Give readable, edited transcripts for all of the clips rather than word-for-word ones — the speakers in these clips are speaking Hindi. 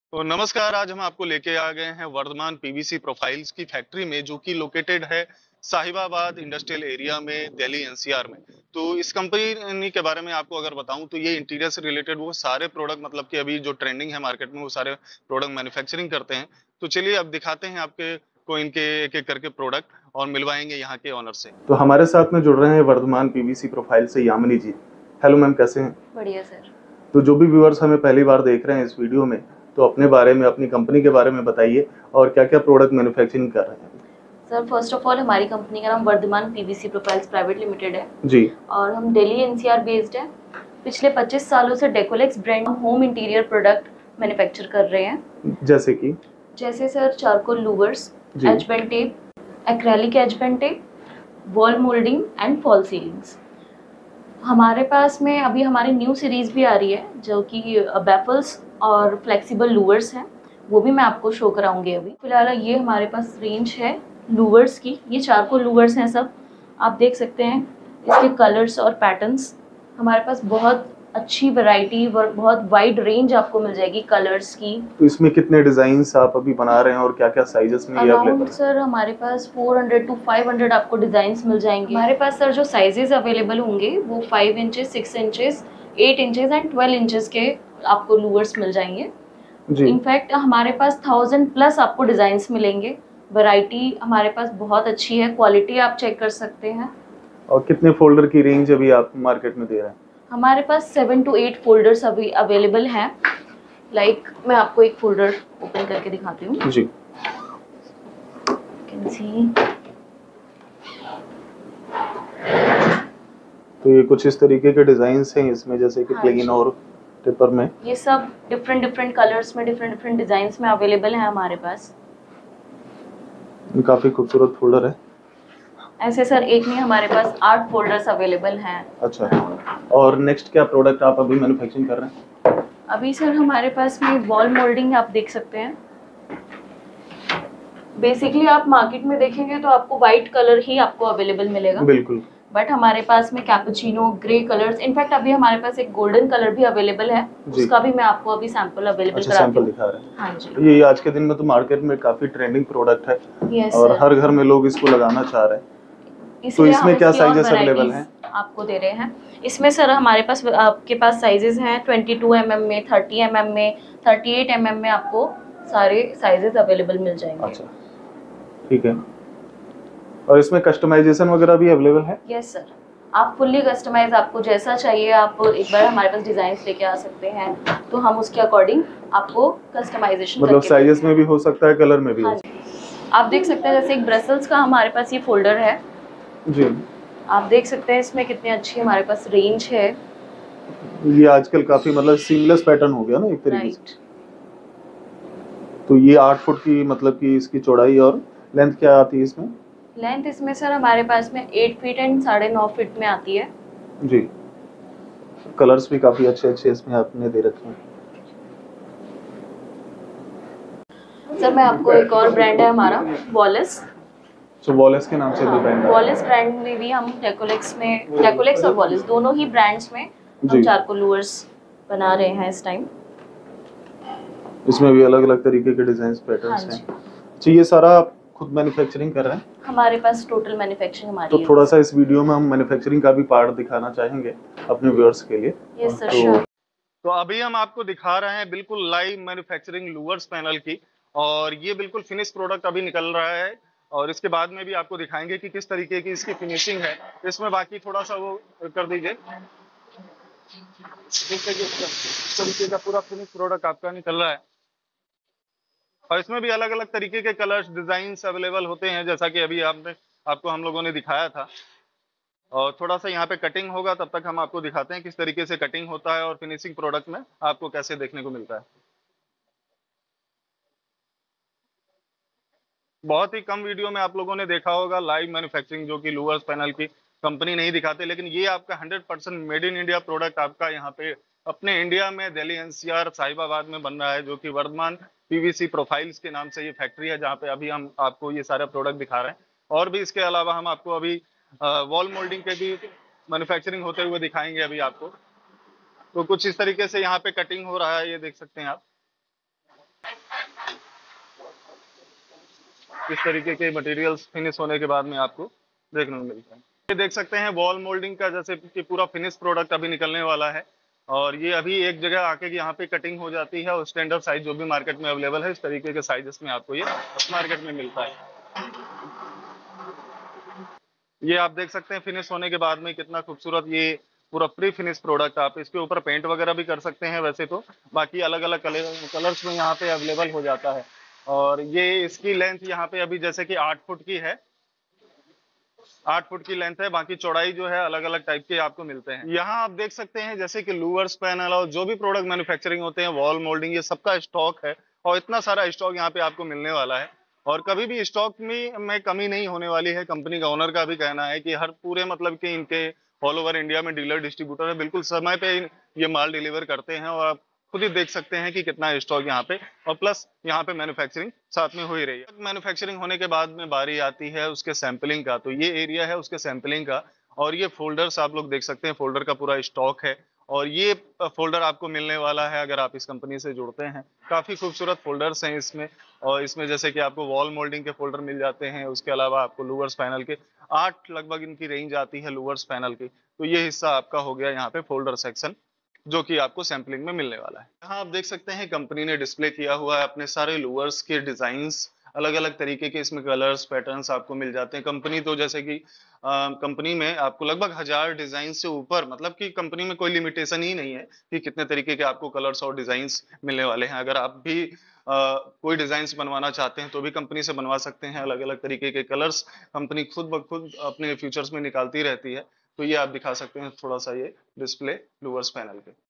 तो नमस्कार। आज हम आपको लेके आ गए हैं वर्धमान पीवीसी प्रोफाइल्स की फैक्ट्री में, जो कि लोकेटेड है साहिबाबाद इंडस्ट्रियल एरिया में, दिल्ली एनसीआर में। तो इस कंपनी के बारे में आपको अगर बताऊं तो ये इंटीरियर से रिलेटेड वो सारे प्रोडक्ट, मतलब कि अभी जो ट्रेंडिंग है मार्केट में, वो सारे प्रोडक्ट मैन्युफैक्चरिंग करते हैं। तो चलिए अब दिखाते हैं आपके को इनके एक एक करके प्रोडक्ट और मिलवाएंगे यहाँ के ऑनर से। तो हमारे साथ में जुड़ रहे हैं वर्धमान पीवीसी प्रोफाइल से यामिनी जी। हेलो मैम, कैसे हैं? बढ़िया सर। तो जो भी व्यूअर्स हमें पहली बार देख रहे हैं इस वीडियो में, तो अपने बारे में, अपनी कंपनी के बारे में बताइए और क्या क्या प्रोडक्ट मैन्युफैक्चरिंग कर रहे हैं। सर फर्स्ट ऑफ ऑल हमारी कंपनी का नाम Vardhman PVC profiles private limited है जी। और हम दिल्ली एनसीआर बेस्ड है। पिछले 25 सालों से Decolex brand home interior product manufacture कर रहे हैं। जैसे sir charcoal louvers, H bend tape, acrylic H bend tape, wall moulding and fall ceilings. हमारे पास में अभी हमारी न्यू सीरीज भी आ रही है जो कि बैफल्स और फ्लेक्सिबल लूवर्स हैं, वो भी मैं आपको शो कराऊंगी। अभी फिलहाल ये हमारे पास रेंज है लूवर्स की। ये चारकोल लूवर्स हैं सब, आप देख सकते हैं इसके कलर्स और पैटर्न्स। हमारे पास बहुत अच्छी वैरायटी और बहुत वाइड रेंज आपको मिल जाएगी कलर्स की। तो इसमें कितने डिजाइन्स आप अभी बना रहे हैं और क्या क्या साइजेस में ये अवेलेबल है? सर हमारे पास 400 to 500 आपको डिजाइन्स मिल जाएंगे। हमारे पास सर जो साइजेस अवेलेबल होंगे वो 5 inches, 6 inches, 8 inches and 12 inches के आपको लूवर्स मिल जाएंगे। इनफैक्ट हमारे पास 1000 प्लस आपको डिजाइन्स मिलेंगे। वैरायटी हमारे पास बहुत अच्छी है, क्वालिटी आप चेक कर सकते हैं। और कितने फोल्डर की रेंज अभी आप मार्केट में दे रहे हैं? हमारे पास 7 to 8 फोल्डर्स अभी अवेलेबल हैं। लाइक मैं आपको एक फोल्डर ओपन करके दिखाती हूँ जी। Can see. तो ये कुछ इस तरीके के डिजाइन्स हैं इसमें, जैसे कि प्लेन और टिपर में। ये सब डिफरेंट कलर्स में, डिफरेंट डिजाइन्स में अवेलेबल है हमारे पास। काफी खूबसूरत फोल्डर है। ऐसे सर एक में हमारे पास 8 फोल्डर्स अवेलेबल हैं। अच्छा, और नेक्स्ट क्या प्रोडक्ट आप अभी मैन्युफैक्चरिंग कर रहे हैं? अभी सर हमारे पास में वॉल मोल्डिंग आप देख सकते हैं। बेसिकली आप मार्केट में देखेंगे तो आपको व्हाइट कलर ही आपको अवेलेबल मिलेगा। बिल्कुल। बट हमारे पास में कैपुचिनो, ग्रे कलर्स, इनफैक्ट अभी हमारे पास एक गोल्डन कलर भी अवेलेबल है, उसका भी मैं आपको अभी सैंपल अवेलेबल कराती हूं। सैंपल दिखा रहे हैं। हाँ जी। ये आज के दिन में तो मार्केट में काफी ट्रेंडिंग प्रोडक्ट है। yes, और sir. हर घर में लोग इसको लगाना चाह रहे हैं। तो इसमें क्या साइजेस अवेलेबल हैं? आपको दे रहे हैं इसमें सर हमारे पास, आपके पास साइजेस हैं 22 mm में, 30 mm में, 38 mm में, आपको सारे साइजेस अवेलेबल मिल जाएंगे। अच्छा, ठीक है। और इसमें कस्टमाइजेशन वगैरह भी अवेलेबल है? यस सर, आप फुल्ली कस्टमाइज, आपको जैसा चाहिए आप एक बार हमारे पास डिजाइन्स लेके आ सकते हैं, तो हम उसके अकॉर्डिंग आपको कस्टमाइजेशन मतलब साइजेस में भी हो सकता है, कलर में भी हो सकता है। आप देख सकते हैं जैसे एक ब्रसल्स का हमारे पास ये फोल्डर है जी। आप देख सकते हैं इसमें कितनी अच्छी हमारे पास रेंज है। ये आजकल काफी मतलब सीमलेस पैटर्न हो गया ना एक तरीके से। तो ये 8 फुट की, मतलब कि इसकी चौड़ाई और लेंथ क्या आती है इसमें? लेंथ इसमें सर हमारे पास में 8 फीट एंड 9.5 फीट में आती है जी। कलर्स भी काफी अच्छे अच्छे इसमें आपने दे रखे हैं। सर मैं आपको एक और ब्रांड है हमारा वॉलेस। तो वॉलेस के नाम से भी ब्रांड है? वॉलेस ब्रांड में भी हम डेकोलेक्स और वॉलेस दोनों ही ब्रांड्स में हम चारकोल लूवर्स बना रहे हैं इस टाइम। इसमें भी अलग अलग तरीके के डिजाइन पैटर्न्स हैं। तो ये सारा आप खुद मैन्युफैक्चरिंग कर रहे हैं? हमारे पास टोटल मैन्युफैक्चरिंग हमारी तो थोड़ा सा इस वीडियो में हम मैन्युफैक्चरिंग का भी पार्ट दिखाना चाहेंगे अपने व्यूअर्स के लिए। Yes sir, sure. तो अभी हम आपको दिखा रहे हैं बिल्कुल लाइव मैन्युफैक्चरिंग लूवर्स पैनल की, और ये बिल्कुल फिनिश प्रोडक्ट अभी निकल रहा है, और इसके बाद में भी आपको दिखाएंगे कि किस तरीके की इसकी फिनिशिंग है। इसमें बाकी थोड़ा सा वो कर दीजिए, इस तरीके का पूरा फिनिश प्रोडक्ट आपका निकल रहा है। और इसमें भी अलग अलग तरीके के कलर्स, डिजाइन अवेलेबल होते हैं, जैसा कि अभी आपको हम लोगों ने दिखाया था। और थोड़ा सा यहाँ पे कटिंग होगा, तब तक हम आपको दिखाते हैं किस तरीके से कटिंग होता है और फिनिशिंग प्रोडक्ट में आपको कैसे देखने को मिलता है। बहुत ही कम वीडियो में आप लोगों ने देखा होगा लाइव मैन्युफैक्चरिंग, जो कि लूवर्स पैनल की कंपनी नहीं दिखाते, लेकिन ये आपका 100% मेड इन इंडिया प्रोडक्ट आपका यहाँ पे अपने इंडिया में दिल्ली एनसीआर साहिबाबाद में बन रहा है, जो कि वर्धमान पीवीसी प्रोफाइल्स के नाम से ये फैक्ट्री है, जहाँ पे अभी हम आपको ये सारे प्रोडक्ट दिखा रहे हैं। और भी इसके अलावा हम आपको अभी वॉल मोल्डिंग के भी मैन्युफैक्चरिंग होते हुए दिखाएंगे अभी आपको। तो कुछ इस तरीके से यहाँ पे कटिंग हो रहा है, ये देख सकते हैं आप। इस तरीके के मटेरियल्स फिनिश होने के बाद में आपको देखने को मिलता है। ये देख सकते हैं वॉल मोल्डिंग का जैसे कि पूरा फिनिश प्रोडक्ट अभी निकलने वाला है, और ये अभी एक जगह आके यहाँ पे कटिंग हो जाती है और स्टैंडर्ड साइज जो भी मार्केट में अवेलेबल है इस तरीके के साइजेस में आपको ये मार्केट में मिलता है। ये आप देख सकते हैं फिनिश होने के बाद में कितना खूबसूरत ये पूरा प्री फिनिश प्रोडक्ट, आप इसके ऊपर पेंट वगैरह भी कर सकते हैं वैसे तो, बाकी अलग अलग कलर्स में यहाँ पे अवेलेबल हो जाता है। और ये इसकी लेंथ यहाँ पे अभी जैसे कि 8 फुट की है, 8 फुट की लेंथ है, बाकी चौड़ाई जो है अलग अलग टाइप के आपको मिलते हैं। यहाँ आप देख सकते हैं जैसे कि लूवर्स पैनल और जो भी प्रोडक्ट मैन्युफैक्चरिंग होते हैं, वॉल मोल्डिंग, ये सबका स्टॉक है और इतना सारा स्टॉक यहाँ पे आपको मिलने वाला है और कभी भी स्टॉक में कमी नहीं होने वाली है। कंपनी का ओनर का भी कहना है कि हर पूरे मतलब कि इनके ऑल ओवर इंडिया में डीलर डिस्ट्रीब्यूटर है, बिल्कुल समय पे ये माल डिलीवर करते हैं और आप खुद ही देख सकते हैं कि कितना स्टॉक यहाँ पे, और प्लस यहाँ पे मैन्युफैक्चरिंग साथ में हो ही रही है। मैन्युफैक्चरिंग होने के बाद में बारी आती है उसके सैंपलिंग का, तो ये एरिया है उसके सैंपलिंग का और ये फोल्डर्स आप लोग देख सकते हैं, फोल्डर का पूरा स्टॉक है और ये फोल्डर आपको मिलने वाला है अगर आप इस कंपनी से जुड़ते हैं। काफी खूबसूरत फोल्डर्स हैं इसमें, और इसमें जैसे कि आपको वॉल मोल्डिंग के फोल्डर मिल जाते हैं, उसके अलावा आपको लूवर्स पैनल के 8 लगभग इनकी रेंज आती है लूवर्स पैनल की। तो ये हिस्सा आपका हो गया यहाँ पे फोल्डर सेक्शन, जो कि आपको सैंपलिंग में मिलने वाला है। यहाँ आप देख सकते हैं कंपनी ने डिस्प्ले किया हुआ है अपने सारे लूवर्स के डिजाइन्स, अलग अलग तरीके के इसमें कलर्स पैटर्न्स आपको मिल जाते हैं। कंपनी तो जैसे कि कंपनी में आपको लगभग 1000 डिजाइन से ऊपर, मतलब कि कंपनी में कोई लिमिटेशन ही नहीं है कि कितने तरीके के आपको कलर्स और डिजाइन्स मिलने वाले हैं। अगर आप भी कोई डिजाइन्स बनवाना चाहते हैं तो भी कंपनी से बनवा सकते हैं। अलग अलग तरीके के कलर्स कंपनी खुद ब खुद अपने फ्यूचर्स में निकालती रहती है। तो ये आप दिखा सकते हैं थोड़ा सा ये डिस्प्ले लूवर्स पैनल के।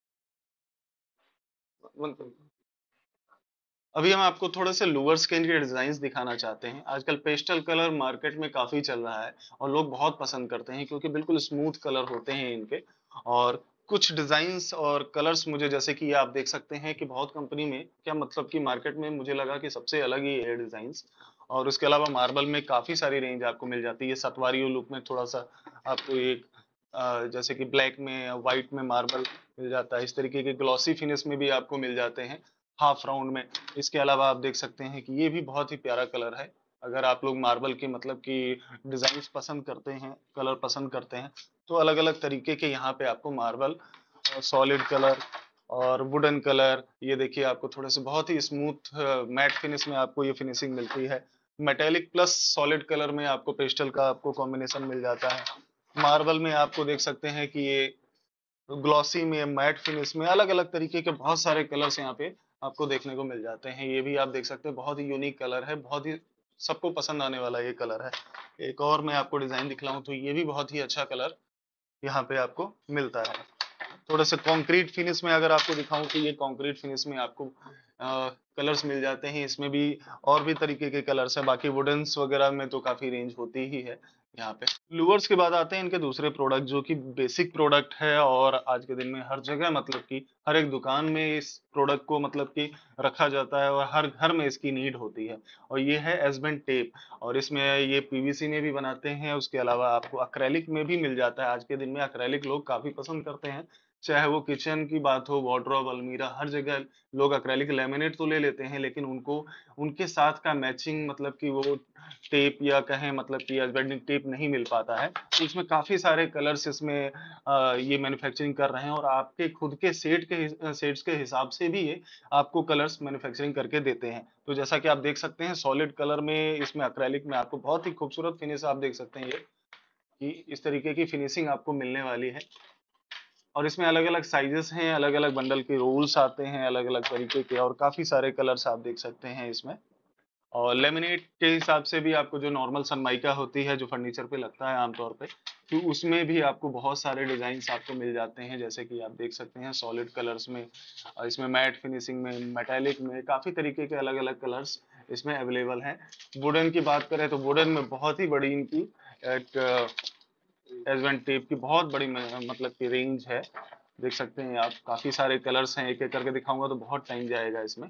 अभी हम आपको थोड़े से लूवर्स के इनके डिजाइन दिखाना चाहते हैं। आजकल पेस्टल कलर मार्केट में काफी चल रहा है और लोग बहुत पसंद करते हैं क्योंकि बिल्कुल स्मूथ कलर होते हैं इनके, और कुछ डिजाइन्स और कलर्स मुझे जैसे कि ये आप देख सकते हैं कि बहुत कंपनी में क्या मतलब कि मार्केट में मुझे लगा कि सबसे अलग ही है डिजाइन्स। और उसके अलावा मार्बल में काफी सारी रेंज आपको मिल जाती है। सतवारियो लुक में थोड़ा सा आपको एक जैसे कि ब्लैक में व्हाइट में मार्बल मिल जाता है, इस तरीके के ग्लॉसी फिनिश में भी आपको मिल जाते हैं हाफ राउंड में। इसके अलावा आप देख सकते हैं कि ये भी बहुत ही प्यारा कलर है। अगर आप लोग मार्बल के मतलब कि डिजाइन पसंद करते हैं, कलर पसंद करते हैं, तो अलग अलग तरीके के यहाँ पे आपको मार्बल, सॉलिड कलर और वुडन कलर, ये देखिए आपको थोड़े से बहुत ही स्मूथ मैट फिनिश में आपको ये फिनिशिंग मिलती है। मेटेलिक प्लस सॉलिड कलर में आपको पेस्टल का आपको कॉम्बिनेशन मिल जाता है। मार्बल में आपको देख सकते हैं कि ये ग्लॉसी में, मैट फिनिश में, अलग अलग तरीके के बहुत सारे कलर्स यहाँ पे आपको देखने को मिल जाते हैं। ये भी आप देख सकते हैं बहुत ही यूनिक कलर है, बहुत ही सबको पसंद आने वाला ये कलर है। एक और मैं आपको डिजाइन दिखलाऊं तो ये भी बहुत ही अच्छा कलर यहाँ पे आपको मिलता है। थोड़ा सा कंक्रीट फिनिश में अगर आपको दिखाऊं तो ये कंक्रीट फिनिश में आपको कलर्स मिल जाते हैं। इसमें भी और भी तरीके के कलर्स हैं, बाकी वुडन्स वगैरह में तो काफी रेंज होती ही है यहाँ पे। लूवर्स के बाद आते हैं इनके दूसरे प्रोडक्ट जो कि बेसिक प्रोडक्ट है और आज के दिन में हर जगह मतलब कि हर एक दुकान में इस प्रोडक्ट को मतलब कि रखा जाता है और हर घर में इसकी नीड होती है, और ये है एस्बेंट टेप। और इसमें ये पीवीसी में भी बनाते हैं, उसके अलावा आपको अक्रेलिक में भी मिल जाता है। आज के दिन में अक्रेलिक लोग काफी पसंद करते हैं, चाहे वो किचन की बात हो, वार्डरोब, अलमीरा, हर जगह लोग अक्रेलिक लैमिनेट तो ले लेते हैं, लेकिन उनको उनके साथ का मैचिंग मतलब कि वो टेप या कहें मतलब कि एस्बेस्टस टेप नहीं मिल पाता है। तो इसमें काफी सारे कलर्स इसमें ये मैन्युफैक्चरिंग कर रहे हैं और आपके खुद के सेट्स के हिसाब से भी ये आपको कलर्स मैन्युफैक्चरिंग करके देते हैं। तो जैसा कि आप देख सकते हैं सॉलिड कलर में, इसमें अक्रेलिक में आपको बहुत ही खूबसूरत फिनिश आप देख सकते हैं ये कि इस तरीके की फिनिशिंग आपको मिलने वाली है। और इसमें अलग अलग साइजेस हैं, अलग अलग बंडल के रोल्स आते हैं अलग अलग तरीके के, और काफी सारे कलर्स आप देख सकते हैं इसमें। और लेमिनेट के हिसाब से भी आपको जो नॉर्मल सनमाइका होती है जो फर्नीचर पे लगता है आमतौर पे, तो उसमें भी आपको बहुत सारे डिजाइन आपको मिल जाते हैं, जैसे कि आप देख सकते हैं सॉलिड कलर्स में, और इसमें मैट फिनिशिंग में, मेटालिक में, काफी तरीके के अलग अलग कलर्स इसमें अवेलेबल हैं। वुडन की बात करें तो वुडन में बहुत ही बड़ी इनकी एक एस्बेस्टस टेप की बहुत बड़ी मतलब की रेंज है। देख सकते हैं आप काफी सारे कलर्स हैं, एक एक करके दिखाऊंगा तो बहुत टाइम जाएगा इसमें।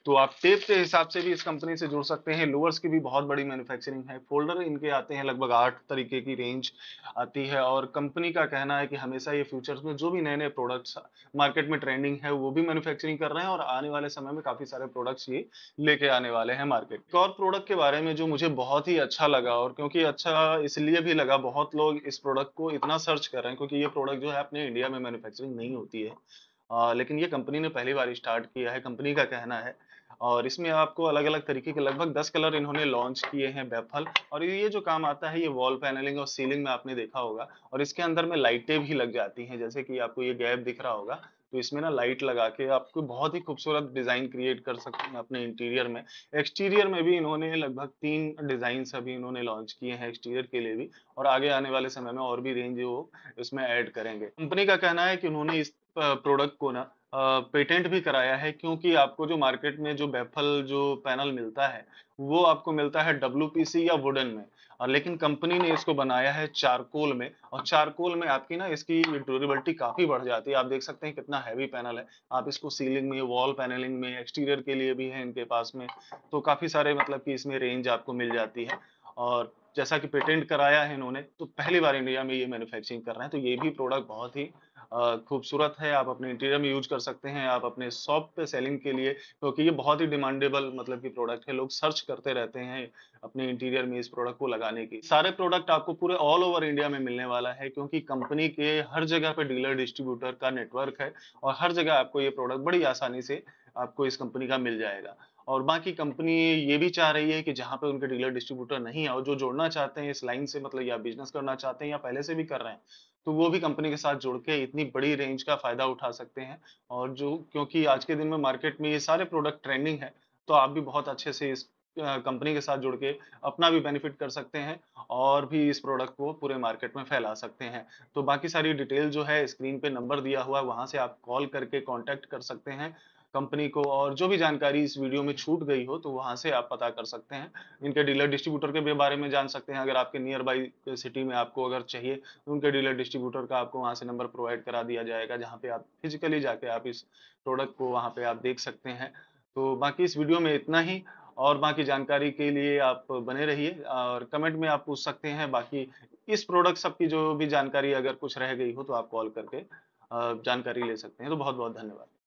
तो आप टेप के हिसाब से भी इस कंपनी से जुड़ सकते हैं। लूवर्स की भी बहुत बड़ी मैन्युफैक्चरिंग है। फ़ोल्डर इनके आते हैं, लगभग 8 तरीके की रेंज आती है और कंपनी का कहना है कि हमेशा ये फ्यूचर्स में जो भी नए-नए प्रोडक्ट्स मार्केट में ट्रेंडिंग है, वो भी मैन्युफैक्चरिंग कर रहे हैं और आने वाले समय में काफ़ी सारे प्रोडक्ट्स ये लेके आने वाले हैं मार्केट। एक और प्रोडक्ट के बारे में जो मुझे बहुत ही अच्छा लगा और क्योंकि अच्छा इसलिए भी लगा, बहुत लोग इस प्रोडक्ट को इतना सर्च कर रहे हैं क्योंकि ये प्रोडक्ट जो है अपने इंडिया में मैन्युफैक्चरिंग नहीं होती है। लेकिन ये कंपनी ने पहली बार स्टार्ट किया है, कंपनी का कहना है और इसमें आपको अलग-अलग तरीके के लगभग 10 कलर इन्होंने लॉन्च किए हैं बेफल और ये जो काम आता है ये वॉल पैनलिंग और सीलिंग में आपने देखा होगा और इसके अंदर में लाइटें भी लग जाती हैं, जैसे कि आपको ये गैप दिख रहा होगा, तो इसमें ना लाइट लगा के आपको बहुत ही खूबसूरत डिज़ाइन क्रिएट कर सकते हैं अपने इंटीरियर में। एक्सटीरियर में भी इन्होंने लगभग 3 डिज़ाइन्स अभी इन्होंने लॉन्च किए हैं एक्सटीरियर के लिए भी और आगे आने वाले समय में और भी रेंज वो इसमें ऐड करेंगे। कंपनी का कहना है कि उन्होंने इस प्रोडक्ट को ना पेटेंट भी कराया है क्योंकि आपको जो मार्केट में जो बैफल जो पैनल मिलता है, वो आपको मिलता है डब्ल्यूपीसी या वुडन में लेकिन कंपनी ने इसको बनाया है चारकोल में और चारकोल में आपकी ना इसकी ड्यूरेबिलिटी काफ़ी बढ़ जाती है। आप देख सकते हैं कितना हैवी पैनल है। आप इसको सीलिंग में, वॉल पैनलिंग में, एक्सटीरियर के लिए भी है इनके पास में, तो काफ़ी सारे मतलब कि इसमें रेंज आपको मिल जाती है और जैसा कि पेटेंट कराया है इन्होंने, तो पहली बार इंडिया में ये मैन्युफैक्चरिंग कर रहे हैं, तो ये भी प्रोडक्ट बहुत ही खूबसूरत है, आप अपने इंटीरियर में यूज़ कर सकते हैं, आप अपने शॉप पे सेलिंग के लिए क्योंकि ये बहुत ही डिमांडेबल मतलब कि प्रोडक्ट है, लोग सर्च करते रहते हैं अपने इंटीरियर में इस प्रोडक्ट को लगाने की। सारे प्रोडक्ट आपको पूरे ऑल ओवर इंडिया में मिलने वाला है क्योंकि कंपनी के हर जगह पे डीलर डिस्ट्रीब्यूटर का नेटवर्क है और हर जगह आपको ये प्रोडक्ट बड़ी आसानी से आपको इस कंपनी का मिल जाएगा। और बाकी कंपनी ये भी चाह रही है कि जहाँ पे उनके डीलर डिस्ट्रीब्यूटर नहीं है और जो जुड़ना चाहते हैं इस लाइन से मतलब या बिज़नेस करना चाहते हैं या पहले से भी कर रहे हैं, तो वो भी कंपनी के साथ जुड़ के इतनी बड़ी रेंज का फ़ायदा उठा सकते हैं और जो क्योंकि आज के दिन में मार्केट में ये सारे प्रोडक्ट ट्रेंडिंग है, तो आप भी बहुत अच्छे से इस कंपनी के साथ जुड़ के अपना भी बेनिफिट कर सकते हैं और भी इस प्रोडक्ट को पूरे मार्केट में फैला सकते हैं। तो बाकी सारी डिटेल जो है स्क्रीन पे नंबर दिया हुआ है, वहाँ से आप कॉल करके कॉन्टैक्ट कर सकते हैं कंपनी को और जो भी जानकारी इस वीडियो में छूट गई हो, तो वहाँ से आप पता कर सकते हैं। इनके डीलर डिस्ट्रीब्यूटर के भी बारे में जान सकते हैं, अगर आपके नियर बाय सिटी में आपको अगर चाहिए, तो उनके डीलर डिस्ट्रीब्यूटर का आपको वहाँ से नंबर प्रोवाइड करा दिया जाएगा, जहाँ पे आप फिज़िकली जाके आप इस प्रोडक्ट को वहाँ पे आप देख सकते हैं। तो बाकी इस वीडियो में इतना ही और बाकी जानकारी के लिए आप बने रहिए और कमेंट में आप पूछ सकते हैं। बाकी इस प्रोडक्ट सब की जो भी जानकारी अगर कुछ रह गई हो, तो आप कॉल करके जानकारी ले सकते हैं। तो बहुत-बहुत धन्यवाद।